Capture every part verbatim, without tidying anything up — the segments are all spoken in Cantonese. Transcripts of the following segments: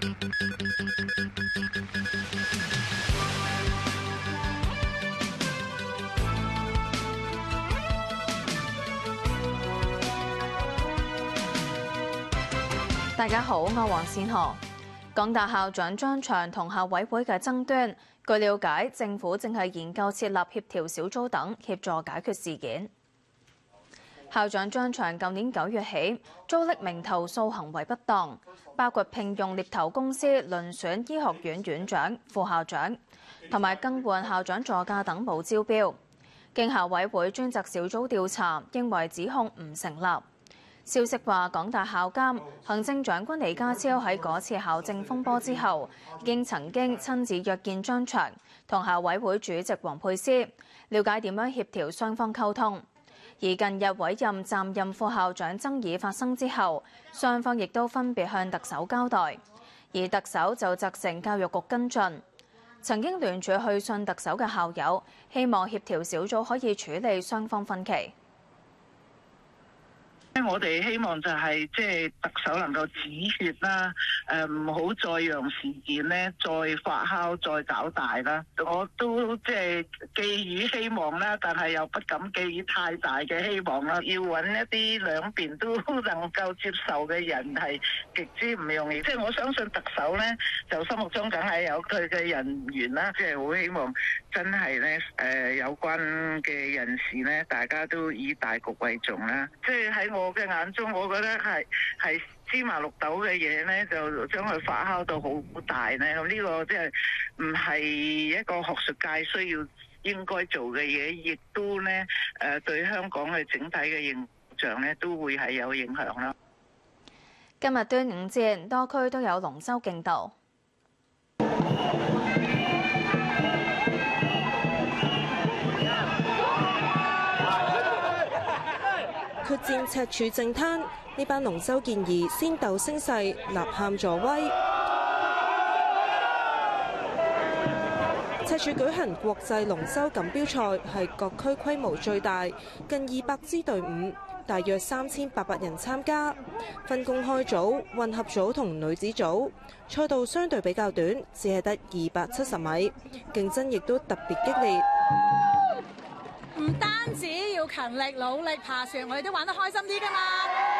大家好，我係黃善河。港大校長張翔同校委會嘅爭端，據了解，政府正係研究設立協調小組等協助解決事件。校長張翔舊年九月起遭匿名投訴行為不當，包括聘用獵頭公司遴選醫學院院長、副校長，同埋更換校長座駕等冇招標。經校委會專責小組調查，認為指控唔成立。消息話，港大校監行政長官李家超喺嗰次校政風波之後，已經曾經親自約見張翔同校委會主席王沛詩，了解點樣協調雙方溝通。而近日委任暫任副校長爭議發生之後，雙方亦都分別向特首交代，而特首就責成教育局跟進。曾經聯署去信特首嘅校友，希望協調小組可以處理雙方分歧。 我哋希望就係即係特首能夠止血啦，誒唔好再讓事件咧再發酵、再搞大啦。我都即係寄予希望啦，但係又不敢寄予太大嘅希望啦。要揾一啲兩邊都能夠接受嘅人係極之唔容易。即係我相信特首咧，就心目中梗係有佢嘅人緣啦。即係好希望真係咧誒有關嘅人士咧，大家都以大局為重啦。即係喺我嘅眼中，我覺得係係芝麻綠豆嘅嘢咧，就將佢發酵到好大咧。咁呢個即係唔係一個學術界需要應該做嘅嘢，亦都咧誒對香港嘅整體嘅形象咧都會係有影響啦。 今日端午節，多區都有龍舟競渡。 決戰赤柱正灘，呢班龍舟健兒先鬥聲勢，吶喊助威。赤柱舉行國際龍舟錦標賽，係各區規模最大，近二百支隊伍，大約三千八百人參加，分公開組、混合組同女子組。賽道相對比較短，只係得二百七十米，競爭亦都特別激烈。 唔單止要勤力努力爬船，我哋都玩得開心啲㗎嘛！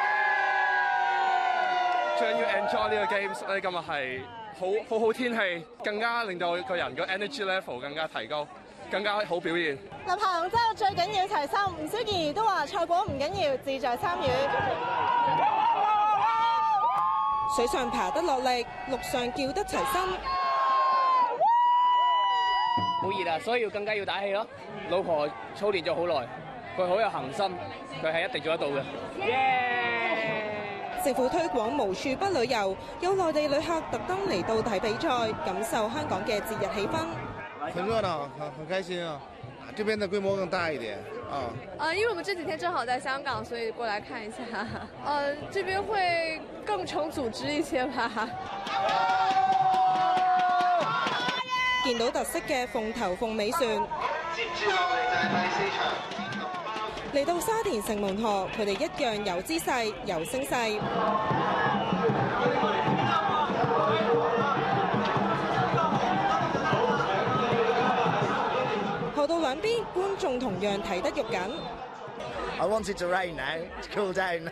最緊要 enjoy 呢個 games， 我哋今日係好好好天氣，更加令到個人個 energy level 更加提高，更加好表現。 嗱，爬龍舟最緊要齊心，唔少健兒都話賽果唔緊要，志在參與。 水上爬得落力，陸上叫得齊心。 好熱啊，所以要更加要打氣咯。老婆操練咗好耐，佢好有恒心，佢係一定做得到嘅。 政府推廣無處不旅遊，有內地旅客特登嚟到睇比賽，感受香港嘅節日氣氛。 很熱鬧，很很開心啊！這邊的規模更大一點啊。 呃，因為我們這幾天正好在香港，所以過來看一下。呃，這邊會更成組織一些吧。 見到特色嘅鳳頭鳳尾船， 接住落嚟就係第四場。 嚟到沙田城門河，佢哋一樣有姿勢、有聲勢。河道兩邊觀眾同樣睇得肉緊。 I want it to rain now, to cool down.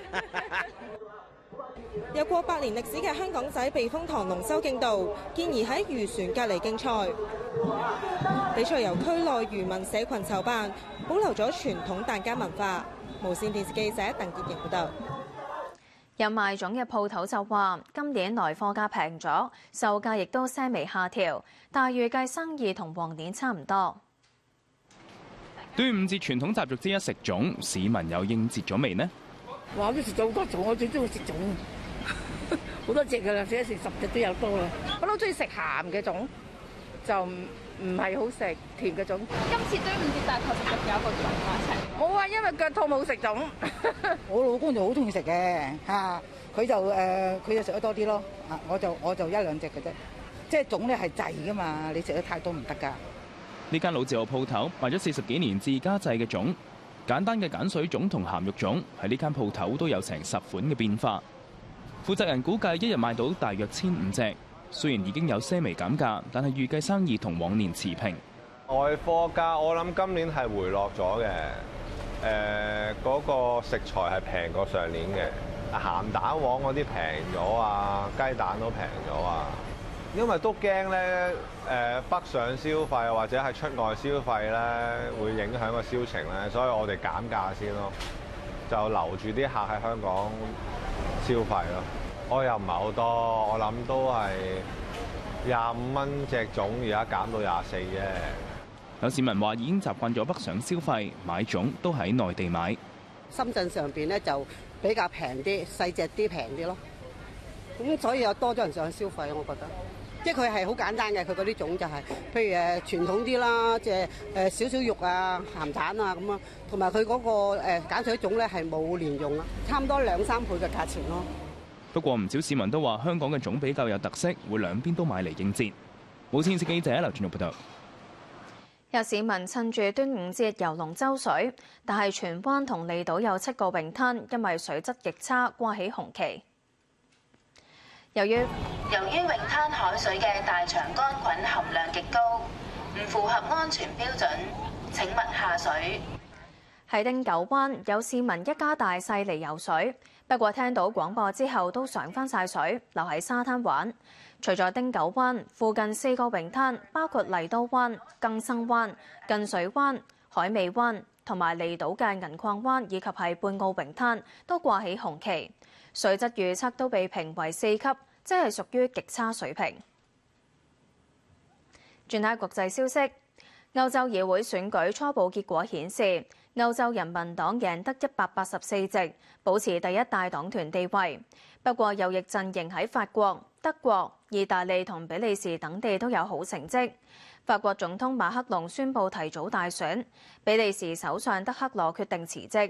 有過百年歷史嘅香港仔避風塘龍舟競渡，健兒喺漁船隔離競賽。比賽由區內漁民社群籌辦，保留咗傳統疍家文化。無線電視記者鄧潔瑩報道。 有賣粽嘅鋪頭就話，今年來貨價平咗，售價亦都些微下調，但預計生意同往年差唔多。 端午節傳統習俗之一食粽，市民有應節咗未呢？ 哇！都食咗好多粽，我最中意食粽，好多隻㗎啦，食一食十隻都有多啦。我都中意食鹹嘅粽，就唔唔係好食甜嘅粽。 今次端午節大概食咗幾多個粽啊？一齊？ 冇啊，因為腳痛冇食粽。我老公就好中意食嘅嚇，佢就誒佢就食得多啲咯。啊，我就我就一兩隻嘅啫。即係粽咧係滯㗎嘛，你食得太多唔得㗎。 呢間老字號鋪頭賣咗四十幾年自家製嘅粽。簡單嘅鹼水粽同鹹肉粽喺呢間鋪頭都有成十款嘅變化。負責人估計一日賣到大約千五隻， 雖然已經有些微減價，但係預計生意同往年持平。 外貨價我諗今年係回落咗嘅，誒、呃、嗰、那個食材係平過上年嘅，鹹蛋黃嗰啲平咗啊，雞蛋都平咗啊，因為都驚咧誒北上消費或者係出外消費咧會影響個銷情咧，所以我哋減價先咯，就留住啲客喺香港消費咯。我又唔係好多，我諗都係廿五蚊隻粽，而家減到廿四啫。 有市民話已經習慣咗北上消費，買粽都喺內地買。 深圳上邊咧就比較平啲，細隻啲平啲咯。咁所以有多咗人上去消費，我覺得。即係佢係好簡單嘅，佢嗰啲粽就係、是，譬如誒傳統啲啦，即係誒少少肉啊、鹹蛋啊咁啊，同埋佢嗰個誒鹼水粽咧係冇蓮蓉啊，差唔多兩三倍嘅價錢咯。 不過唔少市民都話香港嘅粽比較有特色，會兩邊都買嚟應節。無線電視記者劉俊玉報道。 有市民趁住端午節遊龍舟水，但係荃灣同離島有七個泳灘因為水質極差掛起紅旗。由於由於泳灘海水嘅大腸桿菌含量極高，唔符合安全標準，請勿下水。 喺汀九灣有市民一家大細嚟游水，不過聽到廣播之後都上返晒水，留喺沙灘玩。除咗汀九灣，附近四個泳灘，包括麗都灣、更生灣、近水灣、海味灣同埋離島嘅銀礦灣以及係半澳泳灘，都掛起紅旗，水質預測都被評為四級，即係屬於極差水平。轉睇國際消息，歐洲議會選舉初步結果顯示，歐洲人民黨贏得一百八十四席，保持第一大黨團地位。不過右翼陣營喺法國、德國、意大利同比利時等地都有好成績。法國總統馬克龍宣布提早大選，比利時首相德克羅決定辭職。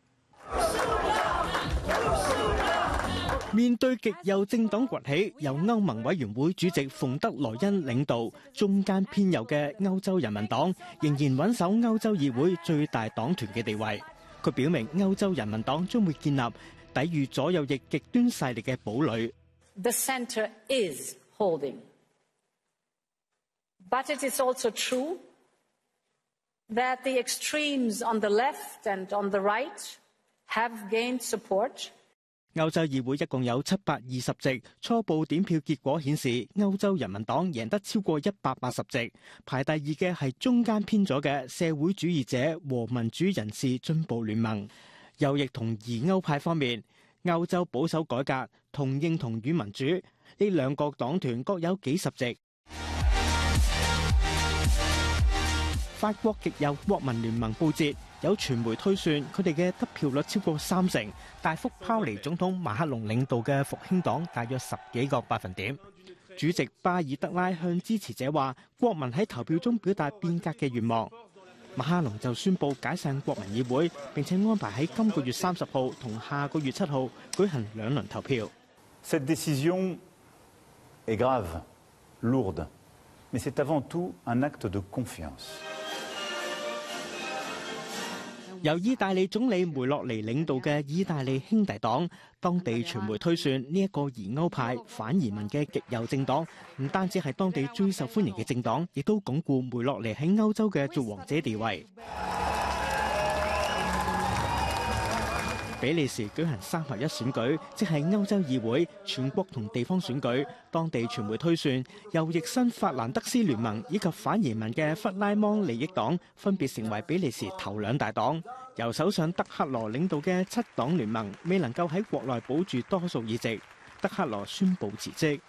面對極右政黨崛起，由歐盟委員會主席馮德萊恩領導、中間偏右嘅歐洲人民黨，仍然穩守歐洲議會最大黨團嘅地位。佢表明歐洲人民黨將會建立抵禦左右翼極端勢力嘅堡壘。 The center is holding, but it is also true that the extremes on the left and on the right have gained support. 歐洲議會一共有七百二十席，初步點票結果顯示，歐洲人民黨贏得超過一百八十席，排第二嘅係中間偏左嘅社會主義者和民主人士進步聯盟。右翼同疑歐派方面，歐洲保守改革同認同與民主呢兩個黨團各有幾十席。法國極右國民聯盟報捷，有傳媒推算佢哋嘅得票率超過三成，大幅拋離總統馬克龍領導嘅復興黨大約十幾個百分點。主席巴爾德拉向支持者話，國民喺投票中表達變革嘅願望。馬克龍就宣布解散國民議會，並且安排喺今個月三十號同下個月七號舉行兩輪投票。 Cette décision est grave, lourde, mais c'est avant tout un acte de confiance. 由意大利總理梅洛尼領導嘅意大利兄弟黨，當地傳媒推算呢一個疑歐派反移民嘅極右政黨，唔單止係當地最受歡迎嘅政黨，亦都鞏固梅洛尼喺歐洲嘅造王者地位。比利時舉行三合一選舉，即係歐洲議會、全國同地方選舉。當地傳媒推算，右翼新法蘭德斯聯盟以及反移民嘅弗拉芒利益黨分別成為比利時頭兩大黨。由首相德克羅領導嘅七黨聯盟未能夠喺國內保住多數議席，德克羅宣布辭職。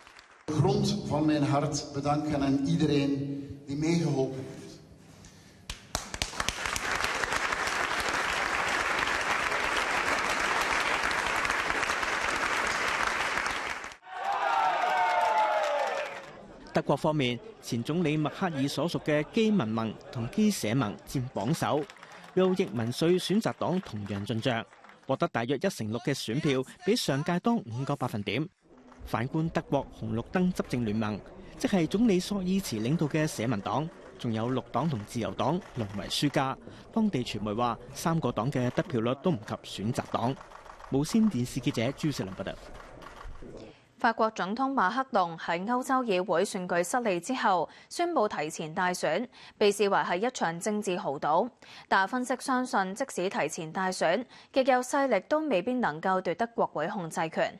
德國方面，前總理默克爾所屬嘅基民盟同基社盟佔榜首，右翼民粹選擇黨同樣進帳，獲得大約一成六嘅選票，比上屆多五個百分點。反觀德國紅綠燈執政聯盟，即係總理朔爾茨領導嘅社民黨，仲有綠黨同自由黨淪為輸家。當地傳媒話，三個黨嘅得票率都唔及選擇黨。無線電視記者朱世林報道。 法國總統馬克龍喺歐洲議會選舉失利之後，宣布提前大選，被視為係一場政治豪賭。但分析相信，即使提前大選，極右勢力都未必能夠奪得國會控制權。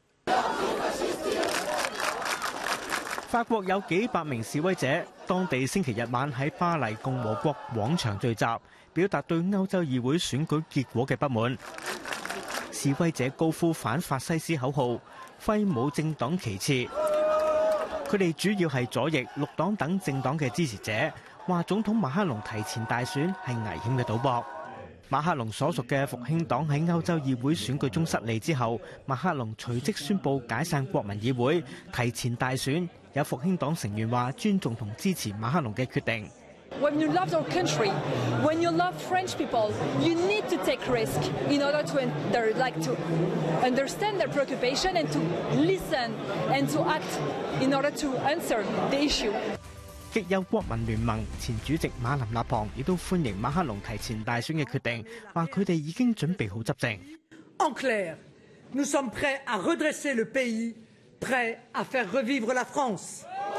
法國有幾百名示威者，當地星期日晚喺巴黎共和國廣場聚集，表達對歐洲議會選舉結果嘅不滿。示威者高呼反法西斯口號，揮舞政黨旗幟。佢哋主要係左翼、綠黨等政黨嘅支持者，話總統馬克龍提前大選係危險嘅賭博。馬克龍所屬嘅復興黨喺歐洲議會選舉中失利之後，馬克龍隨即宣布解散國民議會，提前大選。有復興黨成員話尊重同支持馬克龍嘅決定。 When you love your country, when you love French people, you need to take risk in order to enter, like to understand their preoccupation and to listen and to act in order to answer the issue. 極右國民聯盟前主席馬林勒龐亦都歡迎馬克龍提前大選嘅決定，話佢哋已經準備好執政。 En clair, nous sommes prêts à redresser le pays, prêts à faire revivre la France.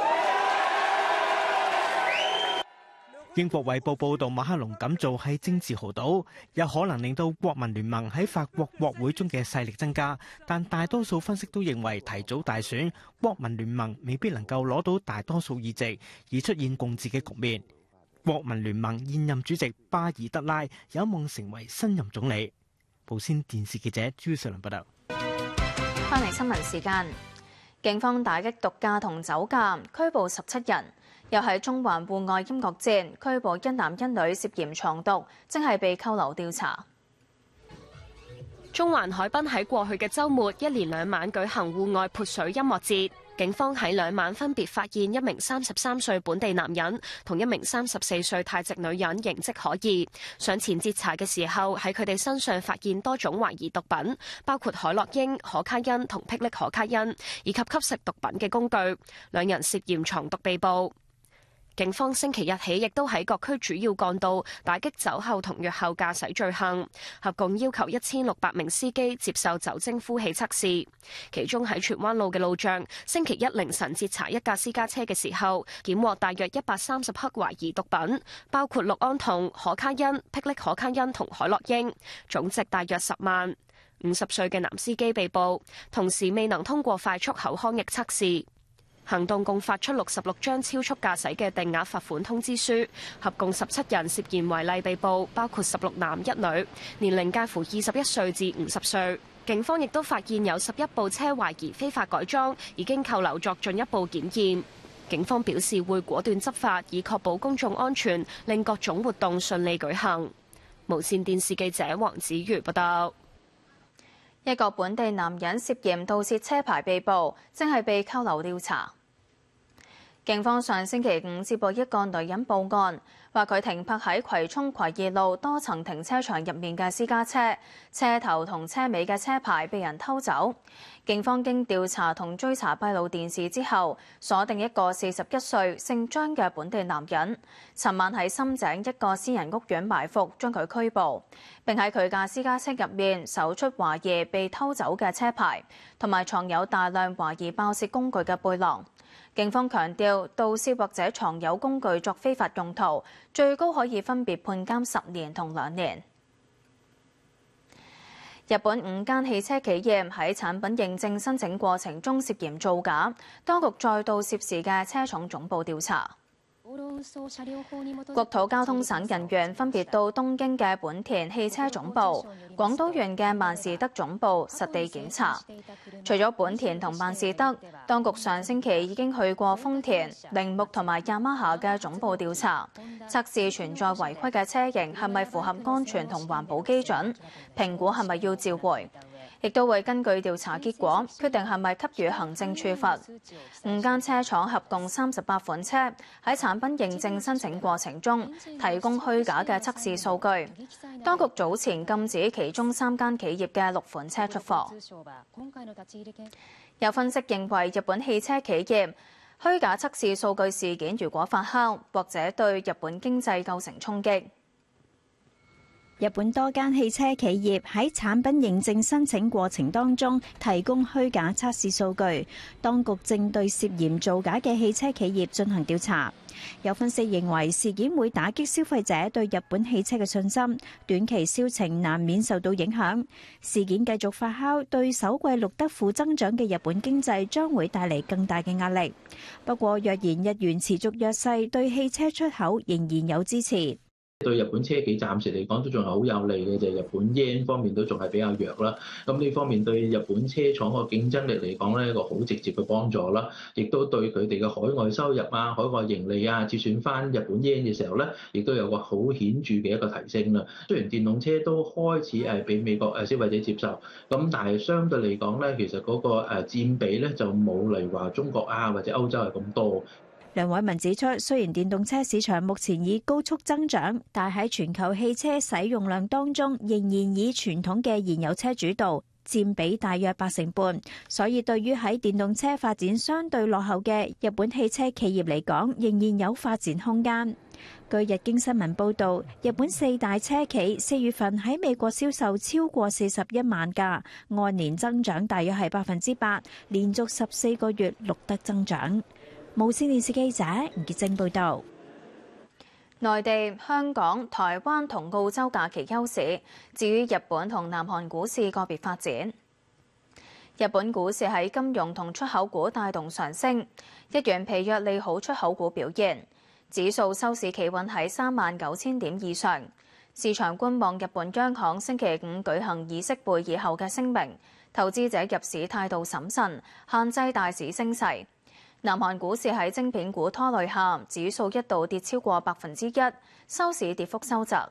英國衛報報導，馬克龍咁做係政治豪賭，有可能令到國民聯盟喺法國國會中嘅勢力增加。但大多數分析都認為提早大選，國民聯盟未必能夠攞到大多數議席，而出現共治嘅局面。國民聯盟現任主席巴爾德拉有望成為新任總理。無線電視記者朱瑞麟報道。 翻嚟新聞時間，警方打擊毒駕同酒駕，拘捕十七人。又喺中環戶外音樂節拘捕一男一女涉嫌藏毒，正係被扣留調查。 中環海濱喺過去嘅週末一連兩晚舉行戶外潑水音樂節，警方喺兩晚分別發現一名三十三歲本地男人同一名三十四歲泰籍女人形跡可疑。上前截查嘅時候，喺佢哋身上發現多種懷疑毒品，包括海洛因、可卡因同霹靂可卡因，以及吸食毒品嘅工具。兩人涉嫌藏毒被捕。警方星期日起亦都喺各區主要幹道打擊酒後同藥後駕駛罪行，合共要求一千六百名司機接受酒精呼氣測試。其中喺荃灣路嘅路障，星期一凌晨截查一架私家車嘅時候，檢獲大約一百三十克懷疑毒品，包括氯胺酮、可卡因、霹靂可卡因同海洛因，總值大約十萬。五十歲嘅男司機被捕，同時未能通過快速口腔液測試。行動共發出六十六張超速駕駛嘅定額罰款通知書，合共十七人涉嫌違例被捕，包括十六男一女，年齡介乎二十一歲至五十歲。警方亦都發現有十一部車懷疑非法改裝，已經扣留作進一步檢驗。警方表示會果斷執法，以確保公眾安全，令各種活動順利舉行。無線電視記者黃子瑜報道。 一個本地男人涉嫌盜竊車牌被捕，正係被扣留調查。警方上星期五接報一個女人報案，話佢停泊喺葵涌葵二路多層停車場入面嘅私家車，車頭同車尾嘅車牌被人偷走。警方經調查同追查閉路電視之後，鎖定一個四十一歲姓張嘅本地男人，尋晚喺深井一個私人屋苑埋伏，將佢拘捕，並喺佢架私家車入面搜出懷疑被偷走嘅車牌，同埋藏有大量懷疑爆竊工具嘅背囊。警方強調，盜竊或者藏有工具作非法用途，最高可以分別判監十年同兩年。日本五間汽車企業喺產品認證申請過程中涉嫌造假，當局再到涉事嘅車廠總部調查。國土交通省人員分別到東京嘅本田汽車總部、廣島縣嘅萬事德總部實地檢查。除咗本田同萬事德，當局上星期已經去過豐田、鈴木同埋雅馬哈嘅總部調查，測試存在違規嘅車型係咪符合安全同環保基準，評估係咪要召回。亦都會根據調查結果決定係咪給予行政處罰。五間車廠合共三十八款車喺產品認證申請過程中提供虛假嘅測試數據。當局早前禁止其中三間企業嘅六款車出貨。有分析認為，日本汽車企業虛假測試數據事件如果發酵，或者對日本經濟構成衝擊。 日本多間汽車企業喺產品認證申請過程當中提供虛假測試數據，當局正對涉嫌造假嘅汽車企業進行調查。有分析認為事件會打擊消費者對日本汽車嘅信心，短期銷情難免受到影響。事件繼續發酵，對首季錄得負增長嘅日本經濟將會帶嚟更大嘅壓力。不過，若然日元持續弱勢，對汽車出口仍然有支持。 對日本車企暫時嚟講都仲係好有利嘅，就係日本 yen 方面都仲係比較弱啦。咁呢方面對日本車廠個競爭力嚟講咧，一個好直接嘅幫助啦，亦都對佢哋嘅海外收入啊、海外盈利啊，折算翻日本 yen 嘅時候咧，亦都有個好顯著嘅一個提升啦。雖然電動車都開始係俾美國誒消費者接受，咁但係相對嚟講咧，其實嗰個誒佔比咧就冇例如話中國啊或者歐洲係咁多。 梁偉文指出，雖然電動車市場目前以高速增長，但喺全球汽車使用量當中，仍然以傳統嘅燃油車主導，佔比大約八成半。所以對於喺電動車發展相對落後嘅日本汽車企業嚟講，仍然有發展空間。據日經新聞報導，日本四大車企四月份喺美國銷售超過四十一萬架，按年增長大約係百分之八，連續十四個月錄得增長。無線電視記者吳潔貞報道。 內地、香港、台灣同澳洲假期休市，至於日本同南韓股市個別發展。日本股市喺金融同出口股帶動上升，日元疲弱利好出口股表現，指數收市企穩喺三萬九千點以上。市場觀望日本央行星期五舉行議息會議後嘅聲明，投資者入市態度審慎，限制大市升勢。南韓股市喺晶片股拖累下，指數一度跌超過百分之一，收市跌幅收窄。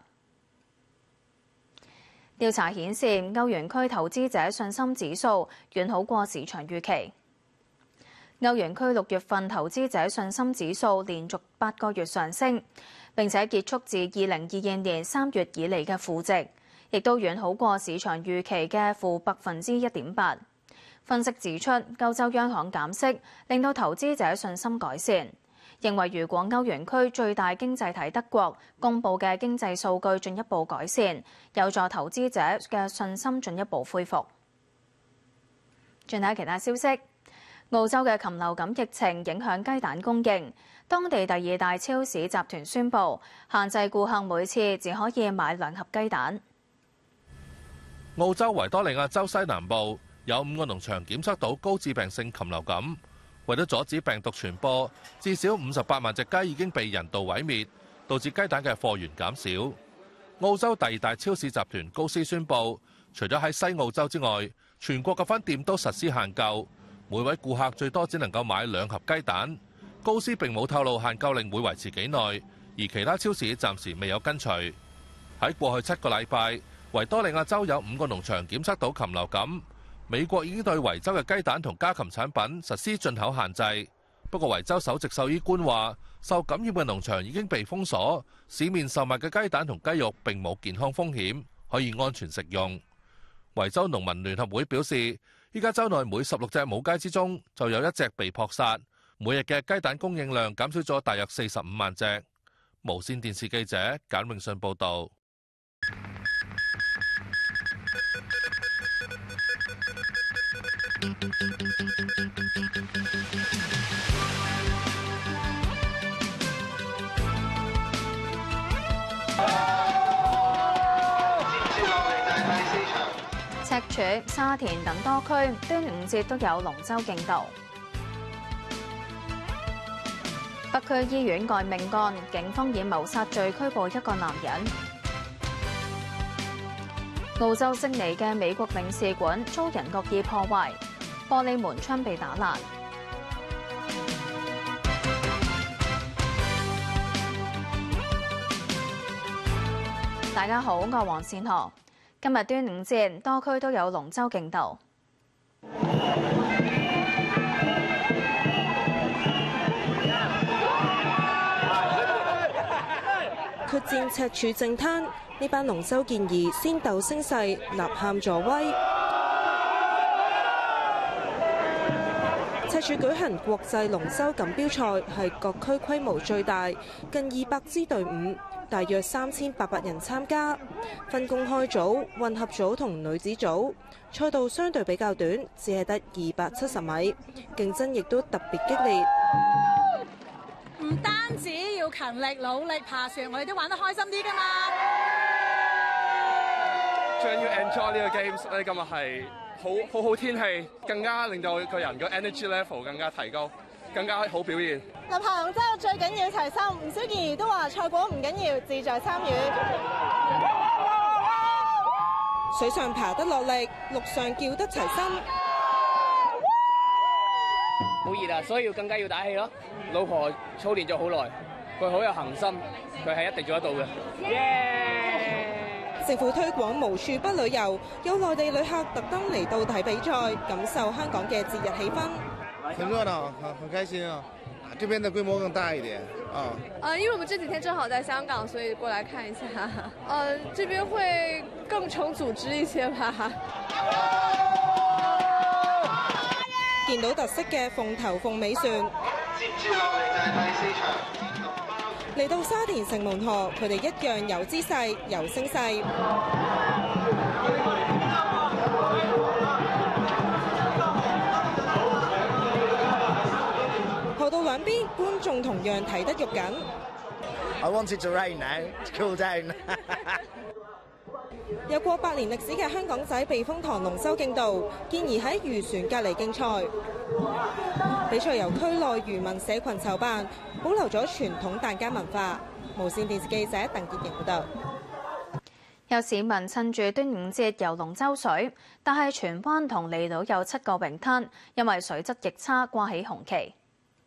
調查顯示，歐元區投資者信心指數遠好過市場預期。歐元區六月份投資者信心指數連續八個月上升，並且結束自二零二二年三月以嚟嘅負值，亦都遠好過市場預期嘅負百分之一點八。分析指出，歐洲央行減息令到投資者信心改善，認為如果歐元區最大經濟體德國公佈嘅經濟數據進一步改善，有助投資者嘅信心進一步恢復。轉睇其他消息，澳洲嘅禽流感疫情影響雞蛋供應，當地第二大超市集團宣布限制顧客每次只可以買兩盒雞蛋。 澳洲維多利亞州西南部有五個農場檢測到高致病性禽流感，為咗阻止病毒傳播，至少五十八萬隻雞已經被人道毀滅，導致雞蛋嘅貨源減少。澳洲第二大超市集團高斯宣布，除咗喺西澳洲之外，全國嘅分店都實施限購，每位顧客最多只能夠買兩盒雞蛋。高斯並冇透露限購令會維持幾耐，而其他超市暫時未有跟隨。喺過去七個禮拜，維多利亞州有五個農場檢測到禽流感。美國已經對維州嘅雞蛋同家禽產品實施進口限制，不過維州首席獸醫官話，受感染嘅農場已經被封鎖，市面售賣嘅雞蛋同雞肉並冇健康風險，可以安全食用。維州農民聯合會表示，依家州內每十六隻母雞之中就有一隻被撲殺，每日嘅雞蛋供應量減少咗大約四十五萬隻。無線電視記者簡永信報導。 赤柱、沙田等多區端午節都有龍舟競渡。北區醫院外命案，警方以謀殺罪拘捕一個男人。澳洲悉尼嘅美國領事館遭人惡意破壞，玻璃門窗被打爛。大家好，我係黃善河。今日端午節，多區都有龍舟競渡。 決戰赤柱正灘，呢班龍舟健兒先鬥聲勢，吶喊助威。赤柱舉行國際龍舟錦標賽，係各區規模最大，近二百支隊伍。 大約三千八百人參加，分公開組、混合組同女子組。賽道相對比較短，只係得二百七十米，競爭亦都特別激烈。 唔單止要勤力努力爬船，我哋都玩得開心啲㗎嘛。 最緊要 enjoy 呢個 games， 我哋今日係好好好天氣，更加令到個人個 energy level 更加提高，更加好表現。 嗱，爬龍舟最緊要齊心，唔少健兒都話賽果唔緊要，志在參與。 水上爬得落力，陸上叫得齊心。 好熱啊，所以要更加要打氣咯。老婆操練咗好耐，佢好有恒心，佢係一定做得到嘅。Yeah! 政府推廣無處不旅遊，有內地旅客特登嚟到睇比賽，感受香港嘅節日氣氛。 很熱鬧，很很開心啊！這邊的規模更大一點啊。 呃，因為我們這幾天正好在香港，所以過來看一下。呃，這邊會更成組織一些吧。 見到特色嘅鳳頭鳳尾船， 接住落嚟就係第四場。 嚟到沙田城門河，佢哋一樣有姿勢，有聲勢。河道兩邊觀眾同樣睇得肉緊。 I want it to rain now. Cool down. 有過百年歷史嘅香港仔避風塘龍舟競渡，建議喺漁船隔離競賽。比賽由區內漁民社群籌辦，保留咗傳統疍家文化。無線電視記者鄧潔瑩報道。 有市民趁住端午節遊龍舟水，但係荃灣同離島有七個泳灘因為水質極差掛起紅旗。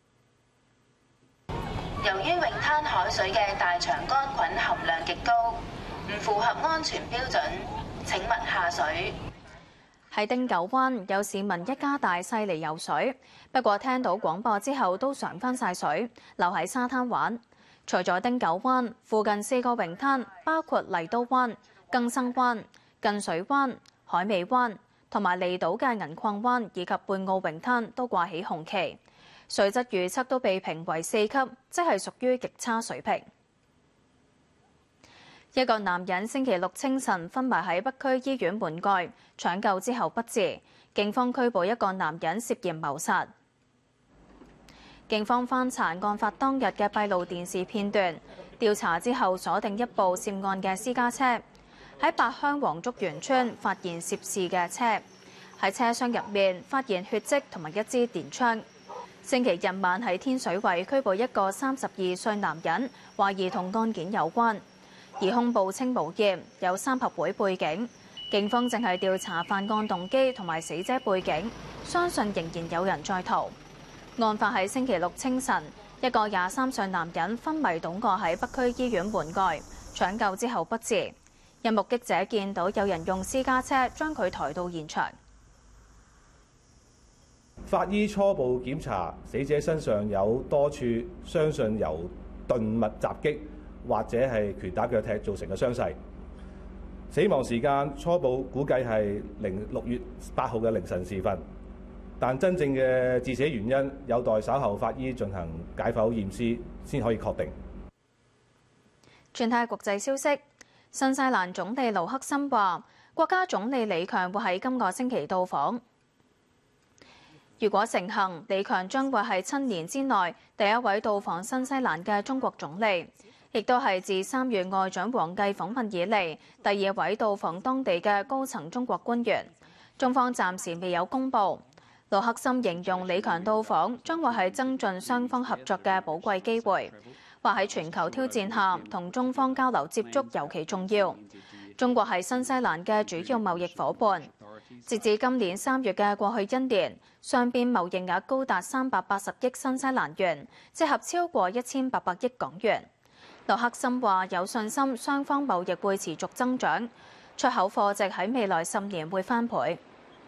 由於泳灘海水嘅大腸桿菌含量極高，唔符合安全標準，請勿下水。 喺汀九灣有市民一家大細嚟游水，不過聽到廣播之後都上翻晒水，留喺沙灘玩。除咗汀九灣，附近四個泳灘包括麗都灣、更生灣、近水灣、海味灣同埋離島嘅銀礦灣以及貝澳泳灘都掛起紅旗，水質預測都被評為四級，即係屬於極差水平。一個男人星期六清晨昏迷喺北區醫院門外，搶救之後不治。警方拘捕一個男人涉嫌謀殺。警方翻查案發當日嘅閉路電視片段，調查之後鎖定一部涉案嘅私家車，喺八鄉黃竹園村發現涉事嘅車，喺車廂入面發現血跡同埋一支電槍。星期日晚喺天水圍拘捕一個三十二歲男人，懷疑同案件有關。疑兇報稱無業，有三合會背景。警方正係調查犯案動機同埋死者背景，相信仍然有人在逃。案發喺星期六清晨，一個廿三歲男人昏迷倒卧喺北區醫院門外，搶救之後不治。有目擊者見到有人用私家車將佢抬到現場。 法醫初步檢查，死者身上有多處相信由鈍物襲擊或者係拳打腳踢造成嘅傷勢。死亡時間初步估計係零六月八號嘅凌晨時分，但真正嘅致死原因有待稍後法醫進行解剖驗屍先可以確定。 轉睇國際消息，新西蘭總理盧克森話，國家總理李強會喺今個星期到訪。如果成行，李強將會係七年之內第一位到訪新西蘭嘅中國總理，亦都係自三月外長王毅訪問以嚟第二位到訪當地嘅高層中國官員。中方暫時未有公佈。盧克森形容李強到訪將會係增進雙方合作嘅寶貴機會，話喺全球挑戰下同中方交流接觸尤其重要。中國係新西蘭嘅主要貿易夥伴。截至今年三月嘅過去一年，雙邊貿易額高達三百八十億新西蘭元，折合超過一千八百億港元。盧克森話有信心雙方貿易會持續增長，出口貨值喺未來十年會翻倍。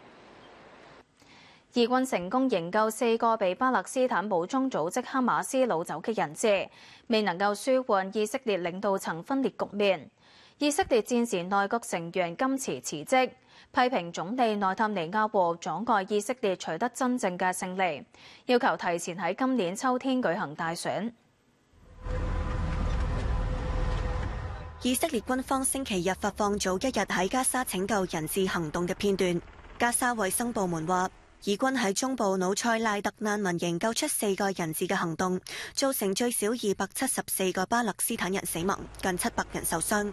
以軍成功營救四個被巴勒斯坦武裝組織哈馬斯擄走嘅人質，未能夠舒緩以色列領導層分裂局面。以色列戰時內閣成員今次辭職，批評總理內塔尼亞胡阻礙以色列取得真正嘅勝利，要求提前喺今年秋天舉行大選。 以色列軍方星期日發放早一日喺加沙拯救人質行動嘅片段。加沙衛生部門話，以軍喺中部努塞賴特難民營救出四個人質嘅行動，造成最少二百七十四個巴勒斯坦人死亡，近七百人受傷。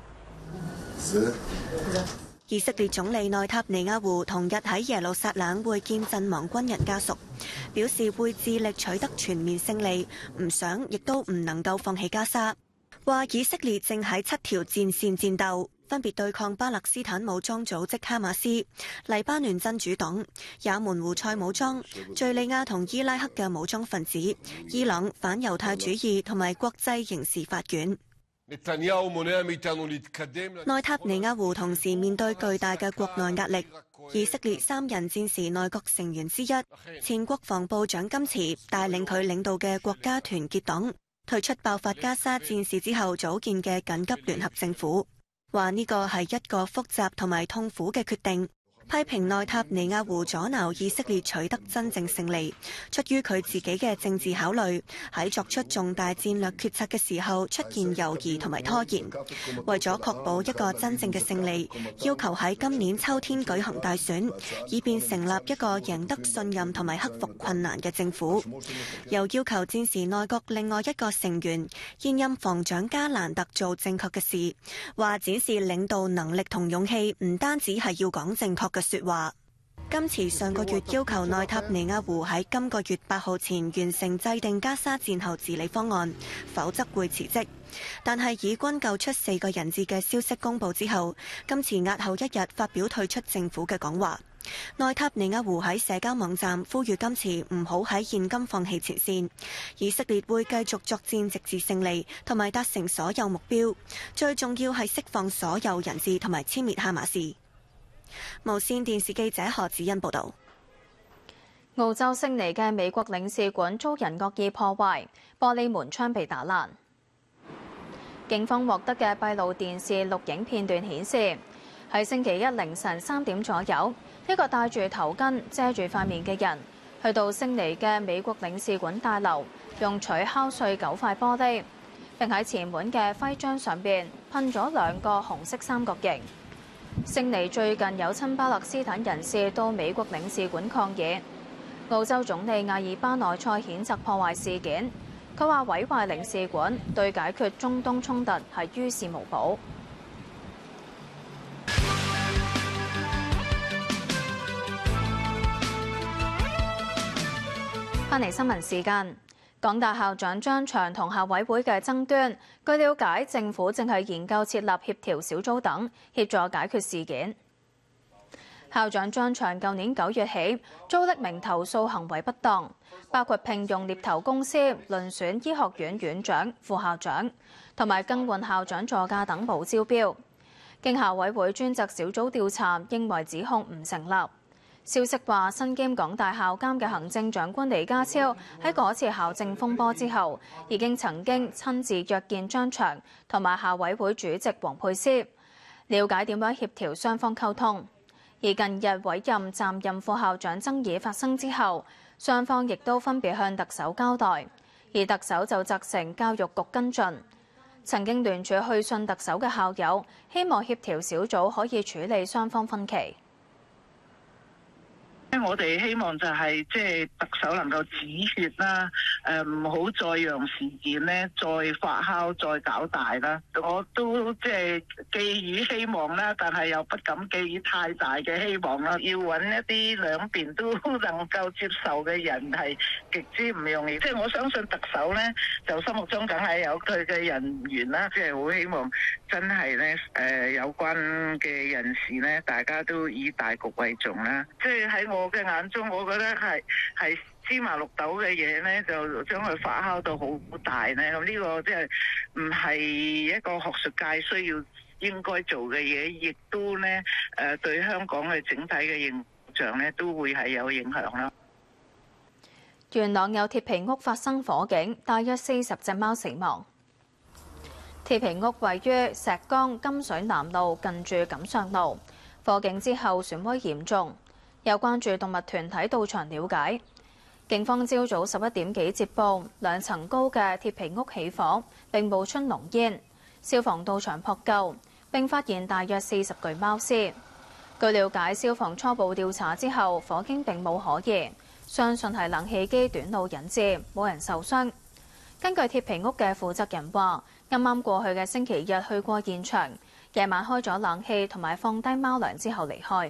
以色列總理內塔尼亞胡同日喺耶路撒冷會見陣亡軍人家屬，表示會致力取得全面勝利，唔想亦都唔能夠放棄加沙。話以色列正喺七條戰線戰鬥，分別對抗巴勒斯坦武裝組織哈馬斯、黎巴嫩真主黨、也門胡塞武裝、敘利亞同伊拉克嘅武裝分子、伊朗反猶太主義同埋國際刑事法院。內塔尼亞胡同時面對巨大嘅國內壓力。以色列三人戰時內閣成員之一、前國防部長金池帶領佢領導嘅國家團結黨退出爆發加沙戰事之後組建嘅緊急聯合政府，話呢個係一個複雜同埋痛苦嘅決定。批評內塔尼亞胡阻撓以色列取得真正勝利，出於佢自己嘅政治考慮，喺作出重大戰略決策嘅時候出現猶豫同埋拖延。為咗確保一個真正嘅勝利，要求喺今年秋天舉行大選，以便成立一個贏得信任同埋克服困難嘅政府。又要求戰時內閣另外一個成員現任防長加蘭特做正確嘅事，話展示領導能力同勇氣唔單止係要講正確嘅說話。今次上個月要求內塔尼亞胡喺今個月八號前完成制定加沙戰後治理方案，否則會辭職。但係以軍救出四個人質嘅消息公布之後，今次押後一日發表退出政府嘅講話。內塔尼亞胡喺社交網站呼籲今次唔好喺現今放棄前線，以色列會繼續作戰直至勝利，同埋達成所有目標。最重要係釋放所有人質同埋殲滅哈馬斯。無線電視記者何子欣報道。 澳洲悉尼嘅美國領事館遭人惡意破壞，玻璃門窗被打爛。警方獲得嘅閉路電視錄影片段顯示，喺星期一凌晨三點左右，一個戴住頭巾遮住塊面嘅人去到悉尼嘅美國領事館大樓，用錘敲碎九塊玻璃，並喺前門嘅徽章上邊噴咗兩個紅色三角形。悉尼最近有親巴勒斯坦人士到美國領事館抗議，澳洲總理阿爾巴內塞譴責破壞事件，佢話毀壞領事館對解決中東衝突係於事無補。翻嚟新聞時間。港大校長張翔同校委會嘅爭端，據了解，政府正係研究設立協調小組等協助解決事件。校長張翔舊年九月起遭匿名投訴行為不當，包括聘用獵頭公司遴選醫學院院長、副校長，同埋更換校長座駕等冇招標。經校委會專責小組調查，認為指控唔成立。消息話，身兼港大校監嘅行政長官李家超喺嗰次校政風波之後，已經曾經親自約見張翔同埋校委會主席黃佩斯，了解點樣協調雙方溝通。而近日委任暫任副校長爭議發生之後，雙方亦都分別向特首交代，而特首就責成教育局跟進。曾經聯署去信特首嘅校友，希望協調小組可以處理雙方分歧。 我哋希望就係即係特首能夠止血啦，誒唔好再讓事件咧再發酵、再搞大啦。我都即係寄予希望啦，但係又不敢寄予太大嘅希望啦。要揾一啲兩邊都能夠接受嘅人係極之唔容易。即係我相信特首咧，就心目中梗係有佢嘅人緣啦。即係好希望真係咧誒有關嘅人士咧，大家都以大局為重啦。即係喺我嘅眼中，我覺得係係芝麻綠豆嘅嘢咧，就將佢發酵到好大咧。咁呢個即係唔係一個學術界需要應該做嘅嘢，亦都咧誒對香港嘅整體嘅形象咧都會係有影響啦。 元朗有鐵皮屋發生火警，大約四十隻貓死亡。鐵皮屋位於石崗金水南路近住錦上路，火警之後損毀嚴重。有關注動物團體到場了解，警方朝早十一點幾接報，兩層高嘅鐵皮屋起火並冒出濃煙， 消防到場撲救，並發現大約四十具貓屍。據了解，消防初步調查之後，火警並冇可疑，相信係冷氣機短路引致，冇人受傷。根據鐵皮屋嘅負責人話，啱啱過去嘅星期日去過現場，夜晚開咗冷氣同埋放低貓糧之後離開。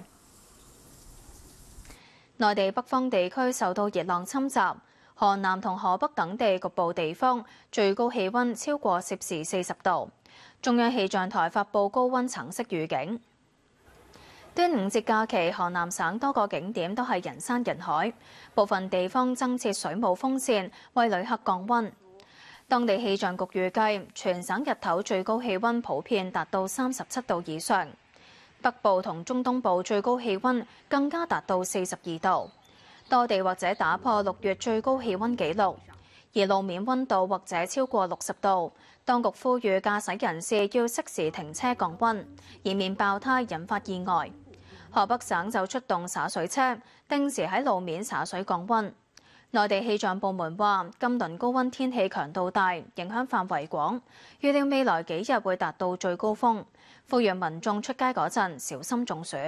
內地北方地區受到熱浪侵襲，河南同河北等地局部地方最高氣温超過攝氏四十度。中央氣象台發布高温橙色預警。端午節假期，河南省多個景點都係人山人海，部分地方增設水霧風扇為旅客降温。當地氣象局預計，全省日頭最高氣温普遍達到三十七度以上，北部同中東部最高氣温更加達到四十二度，多地或者打破六月最高氣温紀錄，而路面温度或者超過六十度。當局呼籲駕駛人士要適時停車降温，以免爆胎引發意外。河北省就出動灑水車，定時喺路面灑水降温。內地氣象部門話，今輪高温天氣強度大，影響範圍廣，預料未來幾日會達到最高峰，呼籲民眾出街嗰陣小心中暑。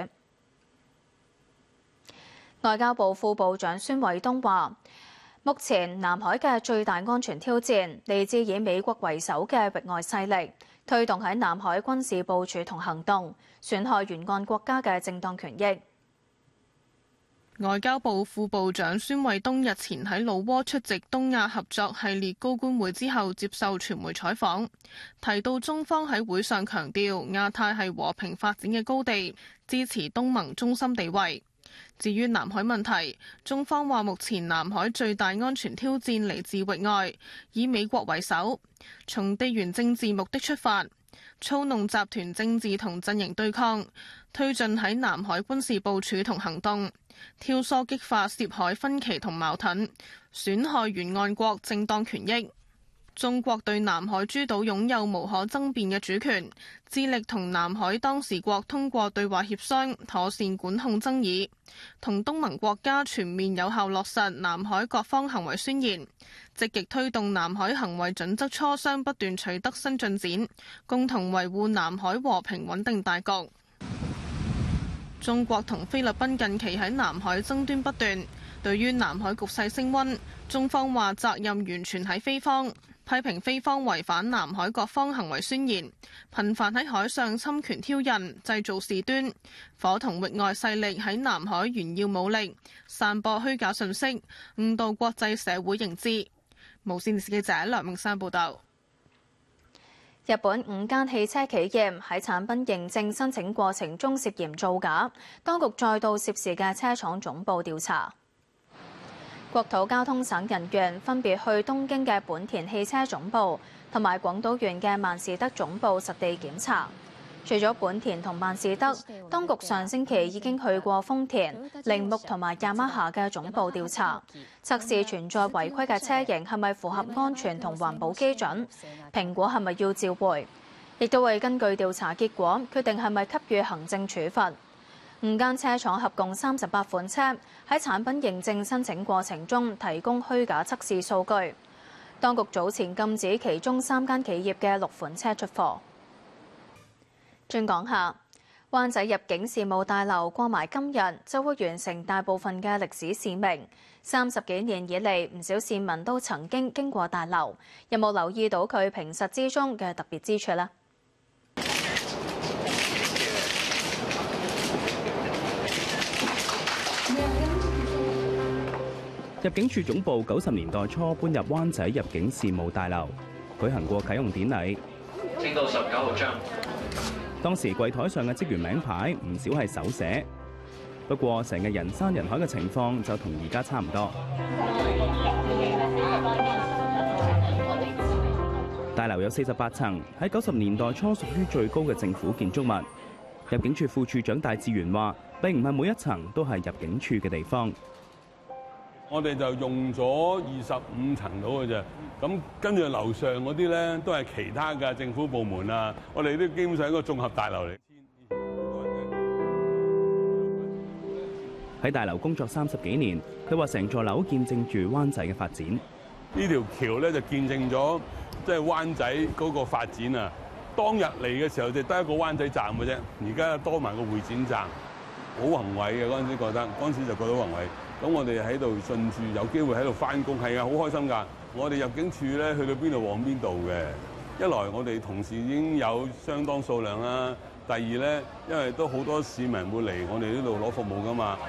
外交部副部長孫衛東話，目前南海嘅最大安全挑戰嚟自以美國為首嘅域外勢力，推動喺南海軍事部署同行動，損害沿岸國家嘅正當權益。 外交部副部長孫衛東日前喺老撾出席東亞合作系列高官會之後接受傳媒採訪，提到中方喺會上強調亞太係和平發展嘅高地，支持東盟中心地位。至於南海問題，中方話目前南海最大安全挑戰嚟自域外，以美國為首，從地緣政治目的出發，操弄集團政治同陣營對抗，推進喺南海軍事部署同行動，挑唆激化涉海分歧同矛盾，損害沿岸國正當權益。中國對南海諸島擁有無可爭辯嘅主權，致力同南海當事國通過對話協商，妥善管控爭議，同東盟國家全面有效落實南海各方行為宣言，積極推動南海行為準則磋商不斷取得新進展，共同維護南海和平穩定大局。中國同菲律賓近期喺南海爭端不斷，對於南海局勢升溫，中方話責任完全喺菲方，批評菲方違反南海各方行為宣言，頻繁喺海上侵權挑釁，製造事端，夥同域外勢力喺南海炫耀武力，散播虛假信息，誤導國際社會認知。無線電視記者梁明山報道。 日本五間汽車企業喺產品認證申請過程中涉嫌造假，當局再到涉事嘅車廠總部調查。國土交通省人員分別去東京嘅本田汽車總部同埋廣島縣嘅萬事德總部實地檢查。除咗本田同萬事德，當局上星期已經去過豐田、鈴木同埋雅馬哈嘅總部調查，測試存在違規嘅車型係咪符合安全同環保基準，評估係咪要召回，亦都會根據調查結果決定係咪給予行政處罰。五間車廠合共三十八款車喺產品認證申請過程中提供虛假測試數據，當局早前禁止其中三間企業嘅六款車出貨。轉講下，灣仔入境事務大樓過埋今日就會完成大部分嘅歷史使命。三十幾年以嚟，唔少市民都曾經經過大樓，有冇留意到佢平實之中嘅特別之處呢？ 入境處總部九十年代初搬入灣仔入境事務大樓，舉行過啟用典禮。 請到十九號張。 當時櫃台上嘅職員名牌唔少係手寫，不過成日人山人海嘅情況就同而家差唔多。大樓有四十八層，喺九十年代初屬於最高嘅政府建築物。入境處副處長戴志源話，並唔係每一層都係入境處嘅地方。 我哋就用咗二十五層到嘅啫，咁跟住樓上嗰啲咧都係其他嘅政府部門啊，我哋都基本上係一個綜合大樓嚟。 喺大樓工作三十幾年，佢話成座樓見證住灣仔嘅發展。 呢條橋咧就見證咗即係灣仔嗰個發展啊！ 當日嚟嘅時候就得一個灣仔站嘅啫，而家多埋個會展站，好宏偉嘅。嗰陣時覺得，嗰陣時就覺得宏偉。咁我哋喺度順住有機會喺度翻工，係啊，好開心㗎！我哋入境處咧去到邊度往邊度嘅。一來我哋同事已經有相當數量啦，第二咧，因為都好多市民會嚟我哋呢度攞服務㗎嘛。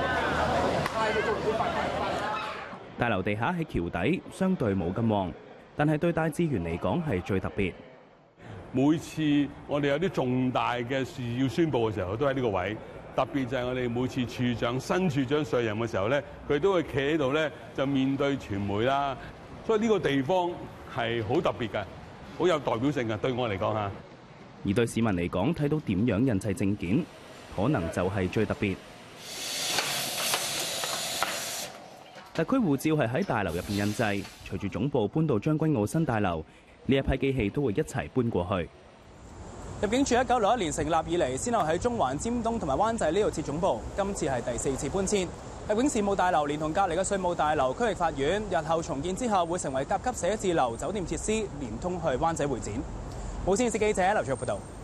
大樓地下喺橋底，相對冇咁旺，但係對大志源嚟講係最特別。 每次我哋有啲重大嘅事要宣佈嘅時候，都喺呢個位。特別就係我哋每次處長、新處長上任嘅時候咧，佢都會企喺度咧，就面對傳媒啦。所以呢個地方係好特別嘅，好有代表性嘅，對我嚟講嚇。 而對市民嚟講，睇到點樣印製證件，可能就係最特別。特區護照係喺大樓入邊印製，隨住總部搬到將軍澳新大樓，呢一批機器都會一齊搬過去。 入境處一九六一年成立以嚟，先後喺中環、尖東同埋灣仔呢度設總部，今次係第四次搬遷。入境事務大樓連同隔離嘅稅務大樓、區域法院，日後重建之後會成為甲級寫字樓、酒店設施，連通去灣仔會展。無線電視記者劉卓報道。